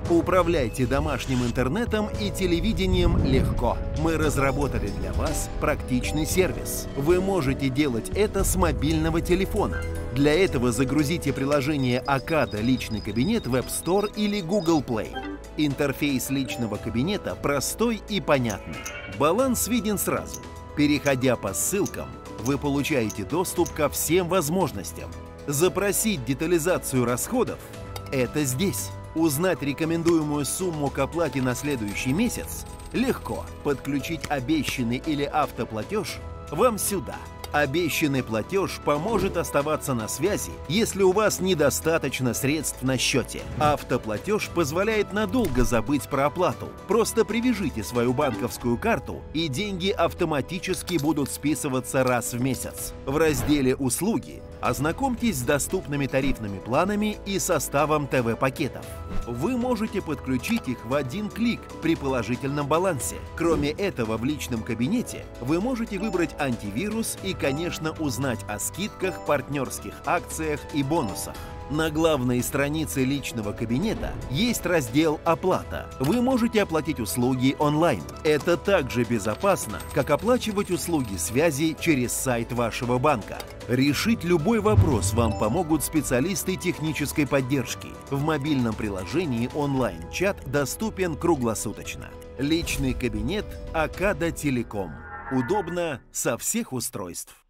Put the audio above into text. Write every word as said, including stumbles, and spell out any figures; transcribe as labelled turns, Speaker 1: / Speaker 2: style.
Speaker 1: Управляйте домашним интернетом и телевидением легко. Мы разработали для вас практичный сервис. Вы можете делать это с мобильного телефона. Для этого загрузите приложение Акада «Личный кабинет» в App Store или Google Play. Интерфейс личного кабинета простой и понятный. Баланс виден сразу. Переходя по ссылкам, вы получаете доступ ко всем возможностям. Запросить детализацию расходов – это здесь. Узнать рекомендуемую сумму к оплате на следующий месяц легко. Подключить обещанный или автоплатеж вам сюда. Обещанный платеж поможет оставаться на связи, если у вас недостаточно средств на счете. Автоплатеж позволяет надолго забыть про оплату. Просто привяжите свою банковскую карту, и деньги автоматически будут списываться раз в месяц. В разделе «Услуги» ознакомьтесь с доступными тарифными планами и составом ТВ-пакетов. Вы можете подключить их в один клик при положительном балансе. Кроме этого, в личном кабинете вы можете выбрать антивирус и, конечно, узнать о скидках, партнерских акциях и бонусах. На главной странице личного кабинета есть раздел «Оплата». Вы можете оплатить услуги онлайн. Это так же безопасно, как оплачивать услуги связи через сайт вашего банка. Решить любой вопрос вам помогут специалисты технической поддержки. В мобильном приложении онлайн-чат доступен круглосуточно. Личный кабинет Акада Телеком. Удобно со всех устройств.